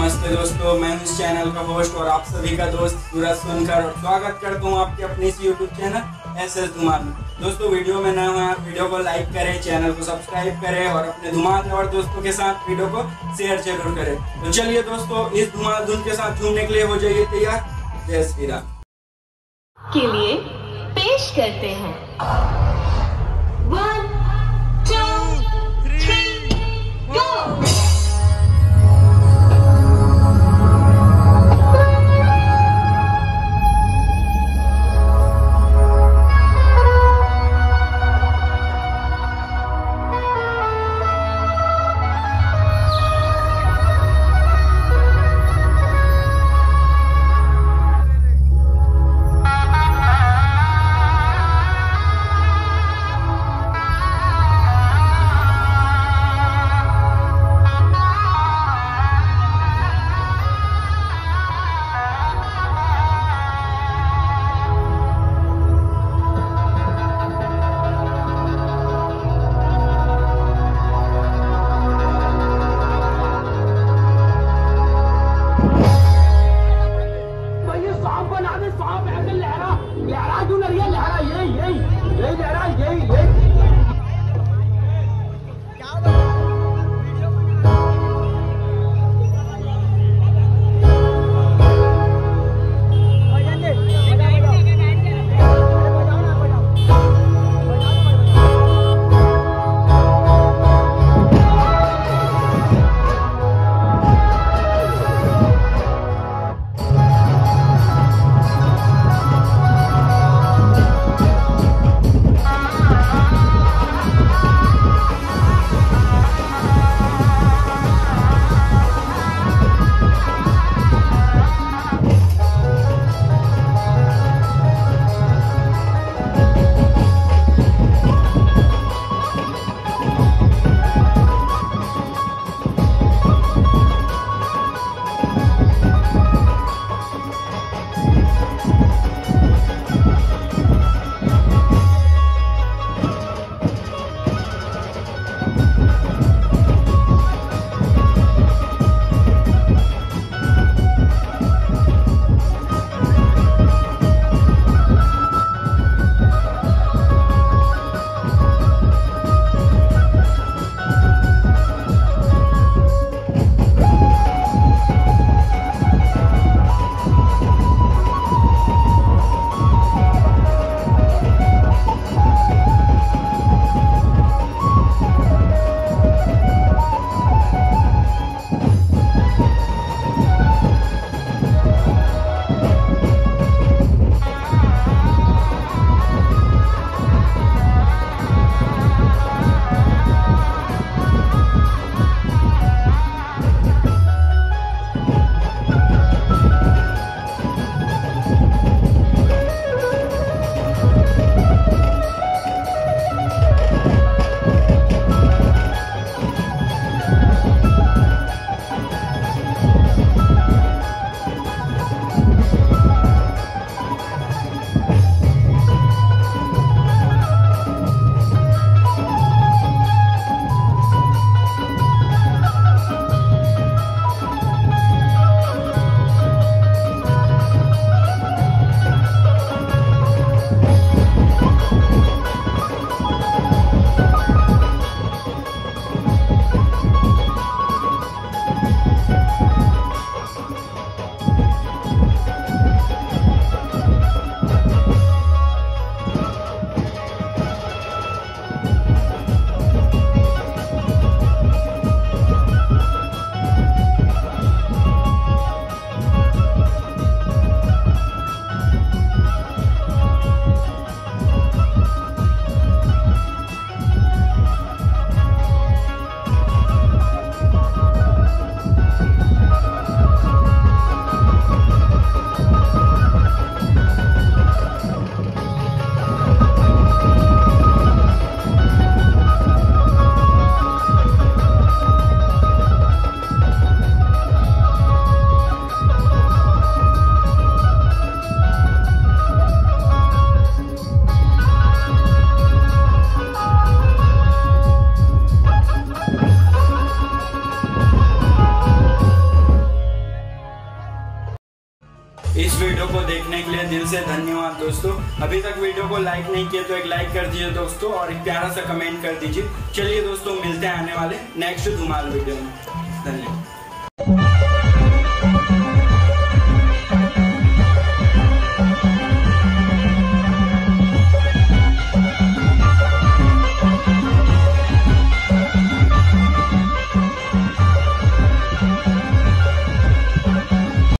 नमस्ते दोस्तों, मैं हूं इस चैनल का होस्ट और आप सभी का दोस्त सूरज सोनकर और स्वागत करता हूं आपके अपने इस यूट्यूब चैनल एसएस धुमाल में। दोस्तों वीडियो में नए हो आप वीडियो को लाइक करें, चैनल को सब्सक्राइब करें और अपने धुमाल और दोस्तों के साथ वीडियो को शेयर जरूर करें। तो चलिए दोस्तों, इस धुमाल धुन के साथ झूमने के लिए हो जाइए तैयार। जय श्री राम के लिए पेश करते हैं 1 2 3 गो। इस वीडियो को देखने के लिए दिल से धन्यवाद दोस्तों। अभी तक वीडियो को लाइक नहीं किया तो एक लाइक कर दीजिए दोस्तों, और एक प्यारा सा कमेंट कर दीजिए। चलिए दोस्तों, मिलते हैं आने वाले नेक्स्ट धमाल वीडियो में। धन्यवाद।